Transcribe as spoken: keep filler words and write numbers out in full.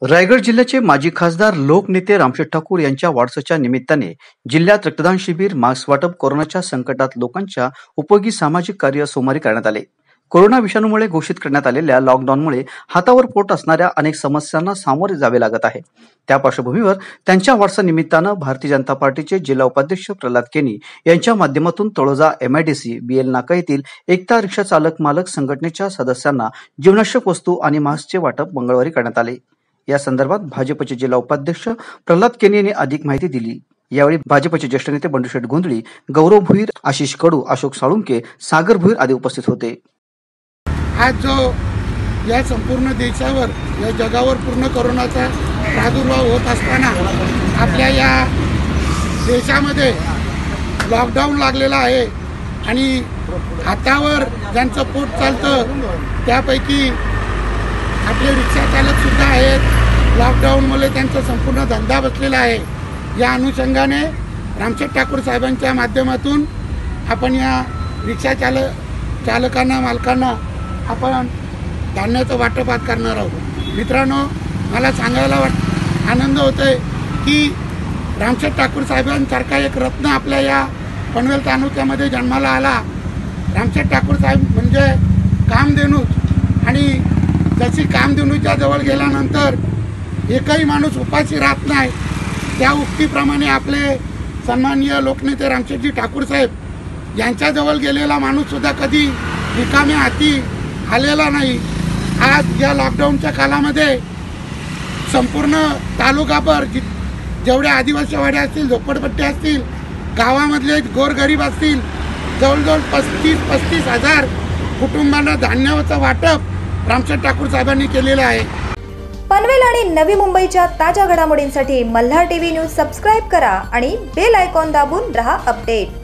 रायगड जिल्ह्याचे माजी खासदार लोकनेते रामशेठ ठाकूर यांच्या वाढदिवसाच्या निमित्ताने जिल्ह्यात रक्तदान शिबिर, मास्क वाटप, कोरोनाच्या संकटात लोकांच्या उपयोगी सामाजिक कार्य सोमवारी करण्यात आले. कोरोना विषाणूमुळे घोषित करण्यात आलेल्या लॉकडाऊनमुळे हातावर पोट असणाऱ्या अनेक समस्यांना सामोरे जावे लागत आहे. त्या पार्श्वभूमीवर त्यांच्या वाढदिवसा निमित्तानं भारतीय जनता पार्टीचे जिल्हा उपाध्यक्ष प्रल्हाद केनी यांच्या माध्यमातून तळोजा एमआयडीसी बीएल नाका येथील एकता रिक्षा चालक मालक संघटनेच्या सदस्यांना जीवनावश्यक वस्तू आणि मास्कचे वाटप मंगळवारी करण्यात आले. या संदर्भात भाजपचे जिल्हा उपाध्यक्ष प्रल्हाद केनी यांनी अधिक माहिती दिली. यावेळी भाजपचे ज्येष्ठ नेते बंडूशेठ गोंधळी, गौरव भुईर, आशिष कडू, अशोक साळुंके, सागर भुईर आदी उपस्थित होते. आज जो या संपूर्ण देशावर या जगावर पूर्ण कोरोनाचा प्रादुर्भाव होत असताना आपल्या या देशामध्ये लॉकडाऊन लागलेला आहे आणि हातावर ज्यांचं पोट चालतं त्यापैकी आपले रिक्षा चालक सुद्धा आहेत. लॉकडाऊनमुळे त्यांचा संपूर्ण धंदा बसलेला आहे. या अनुषंगाने रामशेठ ठाकूर साहेबांच्या माध्यमातून आपण या रिक्षा चालक चालकांना मालकांना आपण धान्याचं वाटप आज करणार आहोत. मित्रांनो, मला सांगायला वाट आनंद होतोय की रामशेठ ठाकूर साहेबांसारखा एक रत्न आपल्या या पनवेल तालुक्यामध्ये जन्माला आला. रामशेठ ठाकूर साहेब म्हणजे कामधेनू आणि जशी कामधेनूच्या जवळ गेल्यानंतर एकही माणूस उपाशी राहत नाही, त्या उक्तीप्रमाणे आपले सन्माननीय लोकनेते रामशेठजी ठाकूर साहेब यांच्याजवळ गेलेला माणूससुद्धा कधी रिकाम्या हाती आलेला नाही. आज या लॉकडाऊनच्या काळामध्ये संपूर्ण तालुकाभर जि जेवढ्या आदिवासी वाड्या असतील, झोपडपट्ट्या असतील, गावामधले गोरगरीब असतील, जवळजवळ पस्तीस पस्तीस हजार कुटुंबांना धान्याचं वाटप रामशेठ ठाकूर साहेबांनी केलेलं आहे. पनवेल आणि नवी मुंबईच्या ताज्या घडामोडींसाठी मल्हार टीव्ही न्यूज सबस्क्राईब करा आणि बेल आयकॉन दाबून रहा अपडेट.